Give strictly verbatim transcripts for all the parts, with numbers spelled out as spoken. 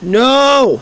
No!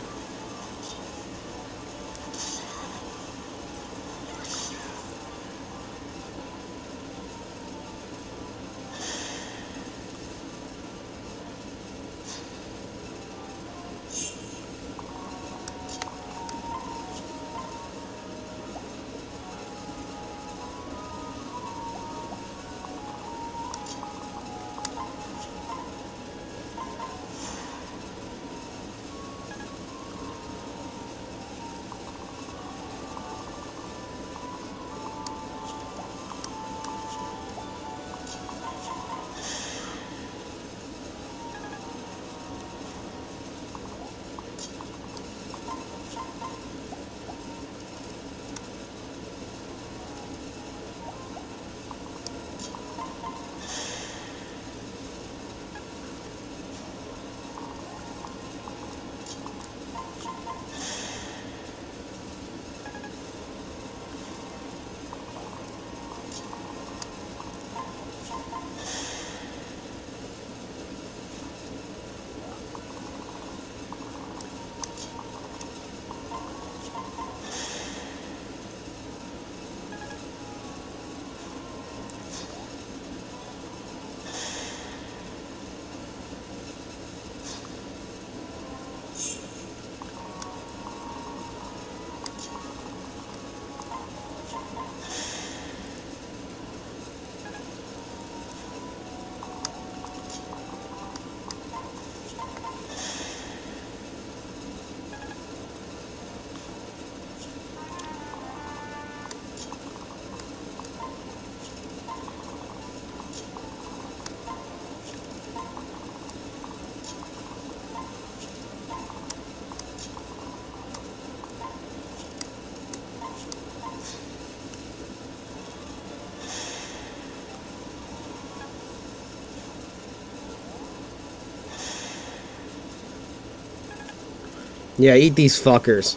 Yeah, eat these fuckers.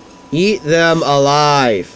Eat them alive.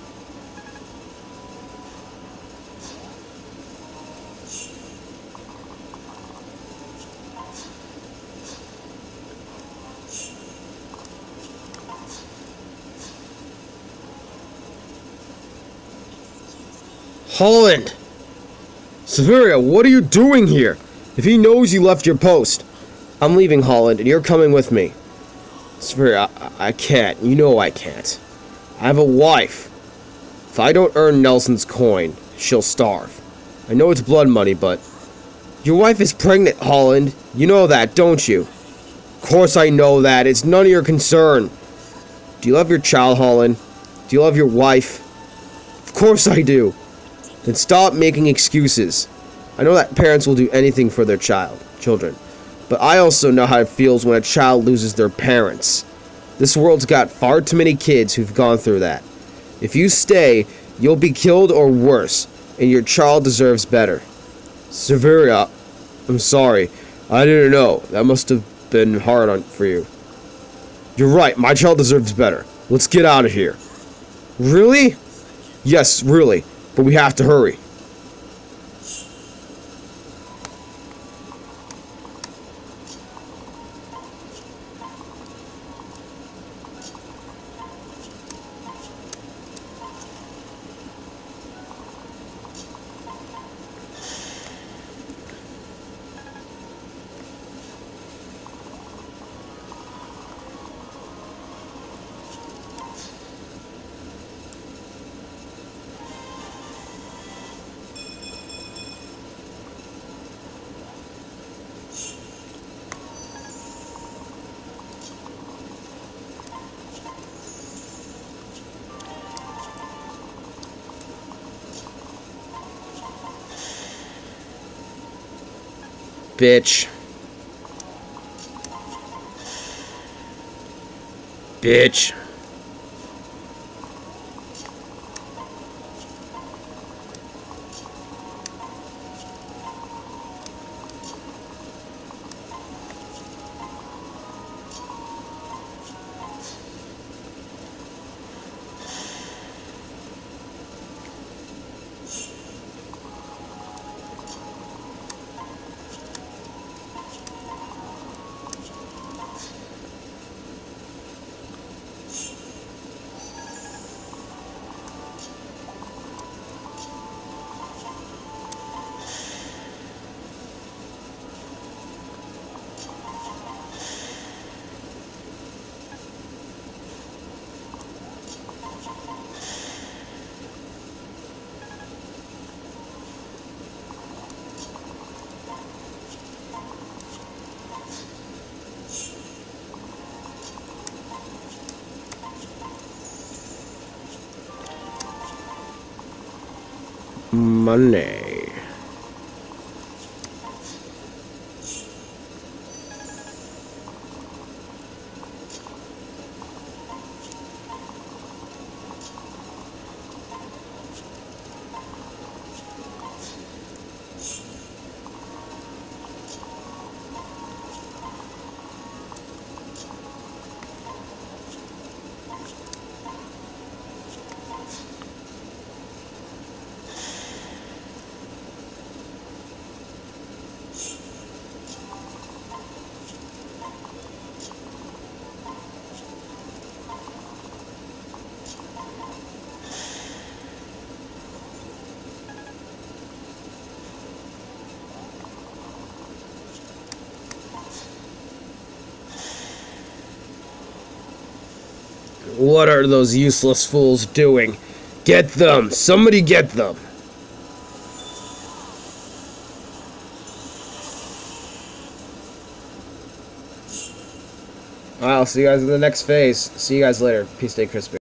Holland! Severia, what are you doing here? If he knows you left your post. I'm leaving, Holland, and you're coming with me. Severia, I, I can't. You know I can't. I have a wife. If I don't earn Nelson's coin, she'll starve. I know it's blood money, but... Your wife is pregnant, Holland. You know that, don't you? Of course I know that. It's none of your concern. Do you love your child, Holland? Do you love your wife? Of course I do. Then stop making excuses. I know that parents will do anything for their child, children. But I also know how it feels when a child loses their parents. This world's got far too many kids who've gone through that. If you stay, you'll be killed or worse, and your child deserves better. Severia, I'm sorry. I didn't know. That must have been hard on for you. You're right. My child deserves better. Let's get out of here. Really? Yes, really. But we have to hurry. Bitch. Bitch. Money. What are those useless fools doing? Get them! Somebody get them! I'll see you guys in the next phase. See you guys later. Peace, stay crispy.